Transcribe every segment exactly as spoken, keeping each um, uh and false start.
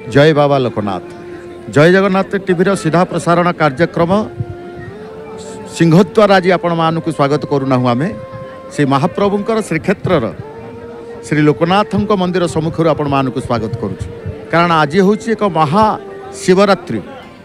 जय बाबा लोकनाथ। जय जगन्नाथ टीवी सीधा प्रसारण कार्यक्रम सिंहद्वार आज आपण मान को स्वागत करूना आम श्री महाप्रभुंकर श्रीक्षेत्र श्री लोकनाथ मंदिर सम्मुख आपण मान को स्वागत करुँ कारण आज हूँ एक महाशिवरात्रि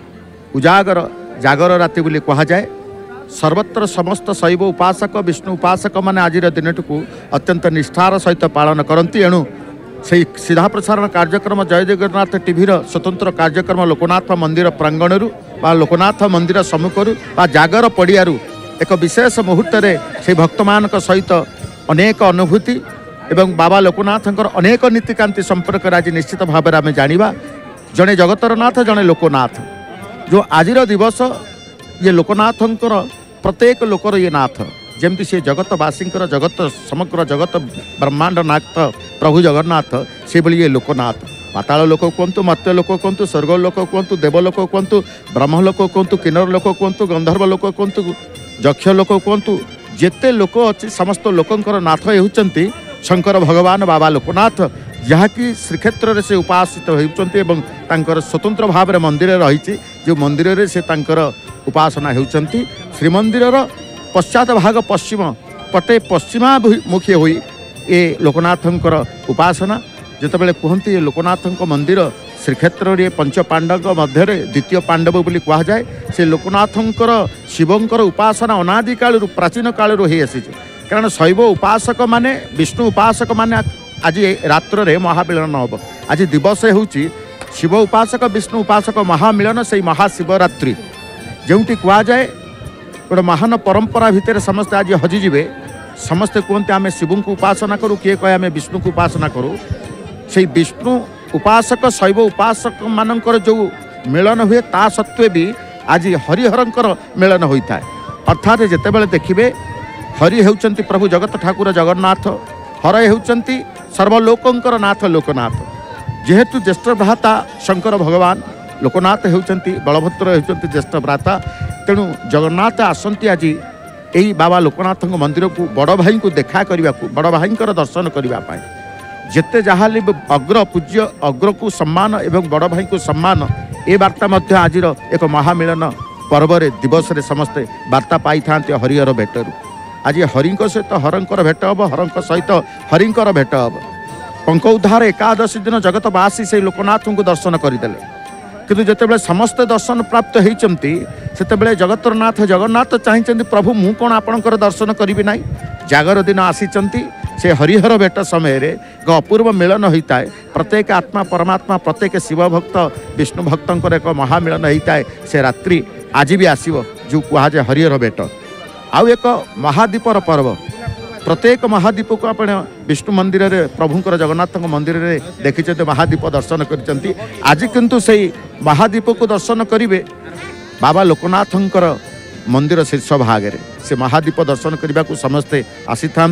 उजागर जागर राति बोली कहुए। सर्वत्र समस्त शैव उपासक विष्णु उपासक मैंने आज दिन को अत्यंत निष्ठार सहित पालन करती। एणु से सीधा प्रसारण कार्यक्रम जय जगन्नाथ टीवी स्वतंत्र कार्यक्रम लोकनाथ मंदिर प्रांगण बा लोकनाथ मंदिर सम्मुखर बा जागर पड़ियारू एक विशेष मुहूर्त से भक्त मान सहित अनेक अनुभूति एवं बाबा लोकनाथंकर अनेक नीतिकांति संपर्क आज निश्चित भाव में आम जाना। जड़े जगतर नाथ जड़े लोकनाथ जो आज दिवस ये लोकनाथंकर प्रत्येक लोकर ये नाथ जमती से जगतवासी जगत समग्र जगत ब्रह्मांड नाथ प्रभु जगन्नाथ से भली ये लोकनाथ पाताल लोक कहतु मर्त्य लोक कहतु स्वर्ग लोक कहतु देवलोक कहतु ब्रह्मलोक कहतु किन्नर लोक कहतु गंधर्व लोक कहतु यक्ष लोक कहतु जेते लोक अच्छी समस्त लोकंकर नाथ होती शंकर भगवान बाबा लोकनाथ जहाँकि श्रीक्षेत्र से उपासित होती स्वतंत्र भाव मंदिर रही जो मंदिर रे से उपासना होती। श्रीमंदिर पश्चात भाग पश्चिम पटे पश्चिमामुखी हुई ये लोकनाथंकर उपासना जितेबाला कहते लोकनाथ मंदिर श्रीक्षेत्र रे पंच पांडव मध्य द्वितीय पांडव बोली कहुए। से लोकनाथंकर शिवंकर उपासना अनादि काल प्राचीन काल आसी कारण शैव उपासक माने विष्णु उपासक माने आज रात्र रे महामिलन हम आज दिवस हूँ शिव उपासक विष्णु उपासक महामिलन से महाशिवरात्रि जोटी कहुए गोटे महान परंपरा भितर समस्ते आज हजिजे समस्ते कहते आम शिव को उपासना करूँ किए कहे आम विष्णु को उपासना करूँ से विष्णु उपासक शैव उपासक मानकर जो मिलन हुए ता सत्वे भी आज हरिहरंकर मिलन होता है। अर्थात जितेबाला देखिए हरि होउचंती प्रभु जगत ठाकुर जगन्नाथ हर होउचंती सर्वलोकंकर नाथ लोकनाथ जेहेतु ज्येष्ठ भ्राता शंकर भगवान लोकनाथ होउचंती बलभद्र होउचंती ज्येष्ठ भ्राता तेणु जगन्नाथ आसंती आज यही बाबा लोकनाथ मंदिर को बड़ भाई को देखा करने को बड़ भाई दर्शन करने जिते जहाँ अग्र पूज्य अग्र को सम्मान एवं बड़ भाई को सम्मान ए वार्ता मध्य आज एक महामिलन पर्व दिवस रे समस्ते वार्ता पाई था हरिहर भेटरू आज हरि सहित हरंकर भेट हम हरंक सहित हरिंकर भेट हम पंक उद्धार एकादशी दिन जगतवासी से लोकनाथ को दर्शन करदे किंतु जितेबाला समस्ते दर्शन प्राप्त होती से जगतर नाथ जगन्नाथ चाहिए प्रभु मु कौन आपणकर दर्शन करी ना जागर दिन आसी से हरिहर भेट समय एक अपूर्व मिलन होता है। प्रत्येक आत्मा परमात्मा प्रत्येक शिव भक्त विष्णु भक्तर एक महामिलन होता है। से रात्रि आज भी आसो जो कहुए हरिहर भेट आउ एक महादीपर पर्व प्रत्येक महादीप को आप विष्णु मंदिर रे प्रभुंकर जगन्नाथ मंदिर रे देखी महादीप दर्शन कर आज किंतु से महादीप को दर्शन करेंगे बाबा लोकनाथंकर मंदिर शीर्ष भाग से महादीप दर्शन करने को समस्ते आसी था।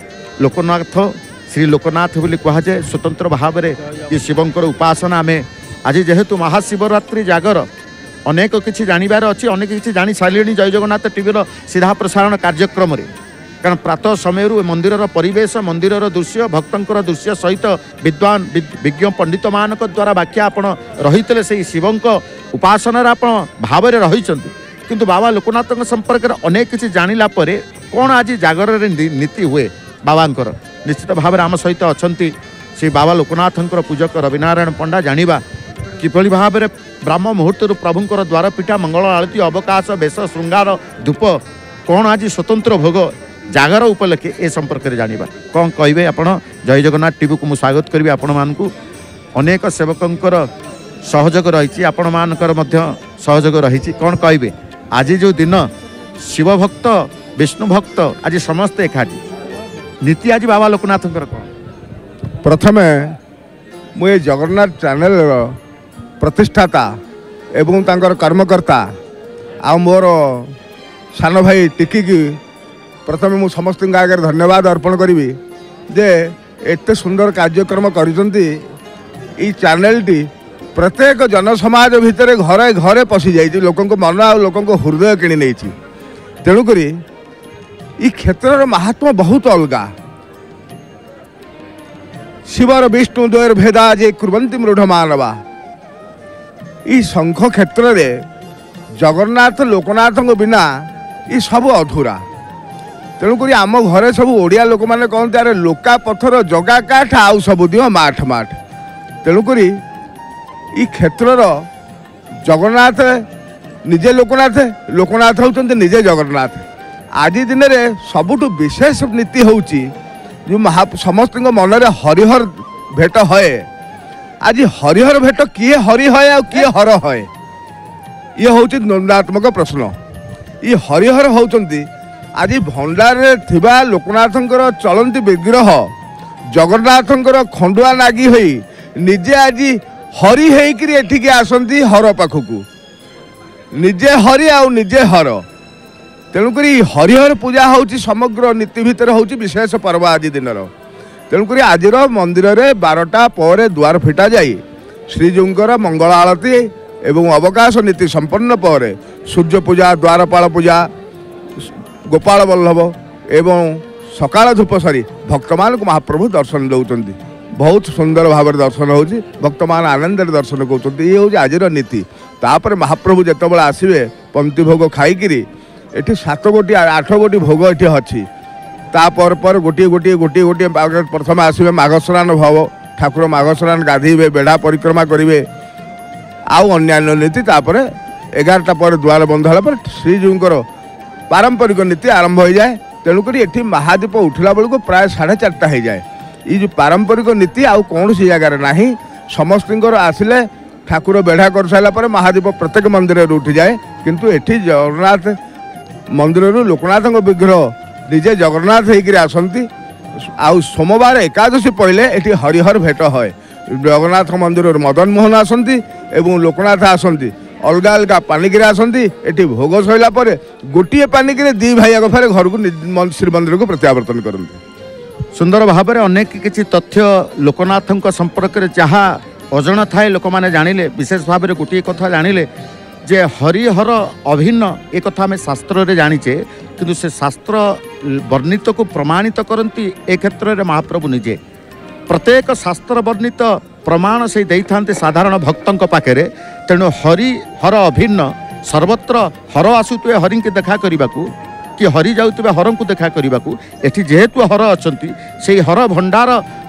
लोकनाथ श्री लोकनाथ बोली कहुए स्वतंत्र भाव में ये शिवंकर उपासना आम आज जेहेतु महाशिवरात्रि जागर अनेक किसी जानवर अच्छी अनेक किसी जानी सारे जय जगन्नाथ टीवी सीधा प्रसारण कार्यक्रम कारण प्रातः समय मंदिर परिवेश मंदिर दृश्य भक्तर दृश्य सहित विद्वान विज्ञ पंडित मान द्वारा व्याख्या आप रही से शिवंक उपासना आप भाव में रही किंतु बाबा लोकनाथ संपर्क में अनेक किसी जानिला परे कौन आज जागर नीति हुए बाबांकर निश्चित भाव में आम सहित अच्छा से बाबा लोकनाथंकर पूजक रविनारायण पंडा जानिबा किभली भाव में ब्राह्म मुहूर्त प्रभुंकर द्वारपीठा मंगल आरती अवकाश बेश श्रृंगार धूप कौन आज स्वतंत्र भोग जागर उपलक्षे ए संपर्क में जानिबा कौन कहे आप जय जगन्नाथ टीवी को मुझे स्वागत करी आपण मानकु अनेक सेवकंकर सहयोग रही आपण मानकर मध्य सहयोग रही कौन कहे आज जो दिन शिव भक्त विष्णु भक्त आज समस्ते एकाठी नीति आज बाबा लोकनाथंकर कौन प्रथमे मुझे जगन्नाथ चैनल प्रतिष्ठाता एवं तांकर कर्मकर्ता आ मोर सान भाई टिकी की प्रथमे मु समस्त आगे धन्यवाद अर्पण करी जे एते सुंदर कार्यक्रम करिसंती ई चैनल टी प्रत्येक जनसमाज भितर घरे घरे पशि जाइए लोकों को मन आ लोकों को हृदय किणी नहीं तेणुक ई क्षेत्र महात्मा बहुत अलगा शिवर विष्णु द्वयर भेदा जे कुर्वन्ति मृढ़ मानवा ई शंख क्षेत्र में जगन्नाथ लोकनाथ बिना ये सब अधूरा। तेणुक आम घरे सब ओडिया लोक मैंने कहते अरे लोका पथर जगा काठ आउ सब दियो माठ माठ। तेणुक ई क्षेत्र जगन्नाथ निजे लोकनाथ लोकनाथ होउछन्ति निजे जगन्नाथ। आज दिन में सबुठ विशेष नीति हूँ जो महा समस्त मन में हरिहर भेट है। आज हरिहर भेट किए हरि है आ किए हर है ये हूँ द्वंद्वात्मक प्रश्न। ये हरिहर होउछन्ति आज भंडार थिबा लोकनाथंकर चलंती विग्रह जगन्नाथंकर खंडुआ नागी होई निजे आज हरि होइकरी एठिके आसंती हर पाखकू निजे हरि आ निजे हर। तेणुक हरिहर पूजा हूँ समग्र नीति भितर हूँ विशेष पर्व आज दिन। तेणुक आज मंदिर में बारटा पर द्वार फिटा जाए श्रीजूंकर मंगल आरती एवं अवकाश नीति संपन्न पर सूर्य पूजा द्वारपाल पूजा गोपाल वल्लभ एवं सकाल धूप सारी भक्त मान को महाप्रभु दर्शन दौरान बहुत सुंदर भाव दर्शन हो भक्त मान आनंद दर्शन कर ये हूँ आज नीति। तापर महाप्रभु जिते आसवे पंक्ति भोग खाईकिरी एठी सात गोटी आठ गोटी भोग ये अच्छी तापर पर गोटे गोटे गोटे गोटे प्रथम आसवे माघस्नान भाव ठाकुर माघस्नान गाधेबे बेढ़ा परिक्रमा करेंगे आउ अन्यान्य नीति तापर एगारटा पर द्वार बंद होला श्रीजूंकर पारंपरिक नीति आरंभ हो जाए। तेणुक ये महादीप उठला बेलू प्राय साढ़े चार्टा हो जाए। ये जो पारंपरिक नीति आउ कौन सी जगार ना समस्त आसिले ठाकुर बेढ़ा कर सारापर महादीप प्रत्येक मंदिर उठी जाए किंतु एठी जगन्नाथ मंदिर लोकनाथ विग्रह निजे जगन्नाथ होकर आसती। आउ सोमवार एकादशी पहले ये हरिहर भेट है जगन्नाथ मंदिर मदन मोहन आसती एवं लोकनाथ आसती अलग अलग पानिकी आसती ये भोग सरला गोटे पानिकी दी भाई आग फेर घर को श्रीमंदिर को प्रत्यावर्तन करते। सुंदर भाव में अनेक किसी तथ्य लोकनाथ संपर्क में जहाँ अजणा थाए लोक मैंने जानिले विशेष भाव में गोटे कथा जानिले जे हरिहर अभिन्न एक कथा आम शास्त्र रे जानिचे किंतु से शास्त्र वर्णित को प्रमाणित करती ए क्षेत्र में महाप्रभु निजे प्रत्येक शास्त्र वर्णित प्रमाण से देते साधारण भक्तों पाखे। तेणु हरिहर अभिन्न सर्वत्र हर आसुवे हरि के देखा करने को कि हरि जाऊे हर को देखा करने को एठी जेहेतु हर अच्छा से हर भंडार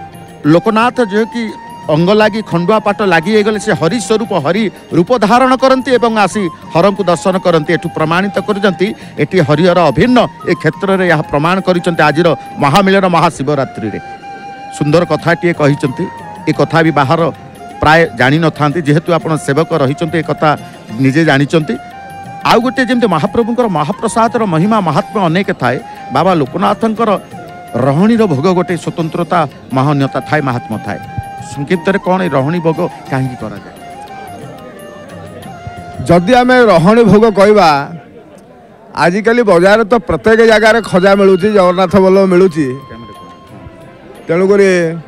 लोकनाथ जो कि अंग लगी खंडुआ पाट लगी गले से हरि स्वरूप हरि रूप धारण करती एवं आसी हर को दर्शन करती एठू प्रमाणित करती हरिहर अभिन्न ए क्षेत्र में यह प्रमाण कर आज महामिलन महाशिवरात्रि रे सुंदर कथाटे कही ए कथा भी बाहर प्राय जानी न था जेहेतु आप सेवक रही कथा निजे जानी। आउ गोटे जमी महाप्रभुंर महाप्रसाद महिमा महात्म्य अनेक थाए बाबा लोकनाथंकर रहणी भोग गोटे स्वतंत्रता महान्यता थाए महात्मा थाए संक्षिप्त कौन रहणी भोग कहीं करा जाए जदि आम रहणी भोग कहवा आजिकल बाजार तो प्रत्येक जगार खजा मिलूँ जगन्नाथ बल्लभ मिलूँ तेणुक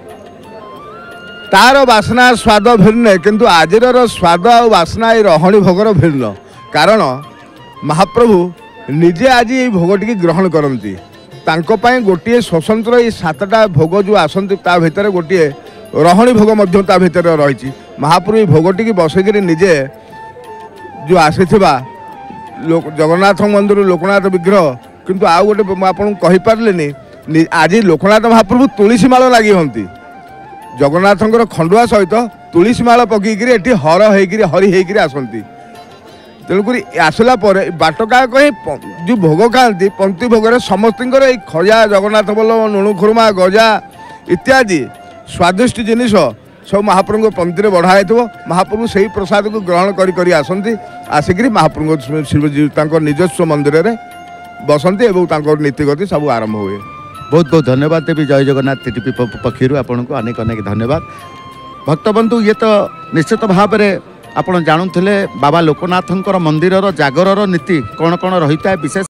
तार बासना स्वाद भिन्न किंतु आजिर स्वाद और बासना ये रहणी भोगर भिन्न कारण महाप्रभु निजे आज ये भोगटी ग्रहण करती गोटे स्वतंत्र ये सातटा भोग जो आसती भितर गोटे रहणी भोग भितर रही महाप्रभु भोगटी बसैक निजे जो आसी जगन्नाथ मंदिर लोकनाथ विग्रह किंतु आउ गोटे आपको कहीपारे आज लोकनाथ महाप्रभु तुलसी माल लगी हमें जगन्नाथंकर खंडुआ सहित तुलसी माल पकईकरी एटी हर होकर हरि होकर आसती। तेणुक आसला बाटका कहीं जो भोग खाती पंक्ति भोग समस्त खजा जगन्नाथ बल्लभ लुणु खुरमा गजा इत्यादि स्वादिष्ट जिनिस सब महाप्रभु पंक्ति बढ़ाई महाप्रभु से ही प्रसाद को ग्रहण करी करी आसती आसिक महाप्रभु शिवजी निजस्व मंदिर में बसती और नीतिगति सब आरंभ हुए। बहुत बहुत धन्यवाद देवी जय जगन्नाथ टीटीपी पक्षर आपन को अनेक अनेक धन्यवाद। भक्तबंधु ये तो निश्चित भाव में आप जानूले बाबा लोकनाथंकर मंदिर जागर नीति कौन कौन रही है विशेष